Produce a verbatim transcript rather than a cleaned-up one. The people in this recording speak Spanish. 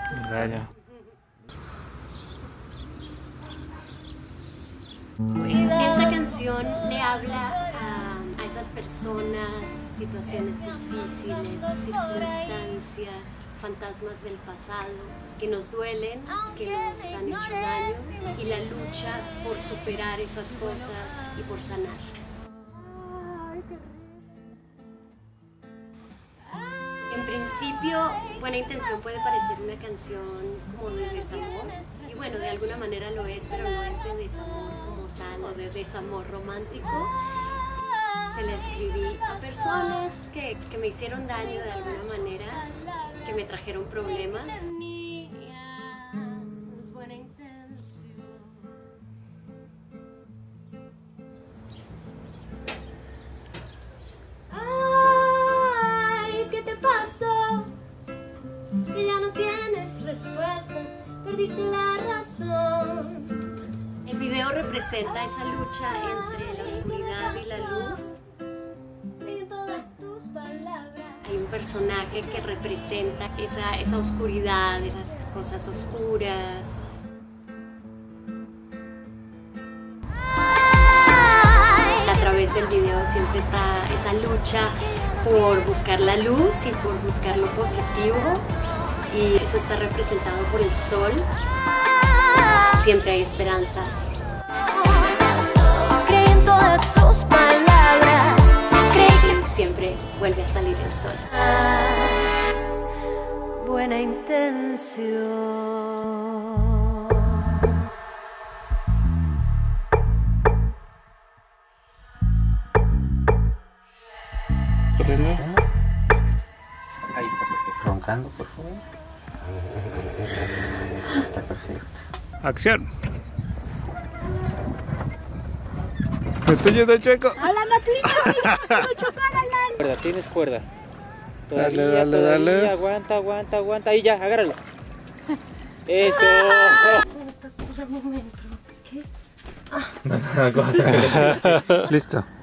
Vaya. Esta canción le habla a, a esas personas, situaciones difíciles, circunstancias, fantasmas del pasado que nos duelen, que nos han hecho daño, y la lucha por superar esas cosas y por sanar. En principio, Buena Intención puede parecer una canción como de desamor, y bueno, de alguna manera lo es, pero no es de desamor como tal, o de desamor romántico. Se la escribí a personas que, que me hicieron daño de alguna manera, que me trajeron problemas. Ay, ¿qué te pasó? Que ya no tienes respuesta, perdiste la razón. El video representa esa lucha entre la oscuridad y la luz. Hay un personaje que representa esa, esa oscuridad, esas cosas oscuras. A través del video siempre está esa lucha por buscar la luz y por buscar lo positivo, y eso está representado por el sol. Siempre hay esperanza. Creí en todas tus palabras, creí que Siempre vuelve a salir el sol. Buena Intención. Ahí está perfecto. Roncando, por favor. Eso está perfecto. Acción. Me estoy yendo chueco. A la matriz, Cuerda, tienes cuerda. Dale, dale, dale. Aguanta, aguanta, aguanta. Ahí ya, agárralo. Eso. O sea, un momento. ¿Qué? Listo.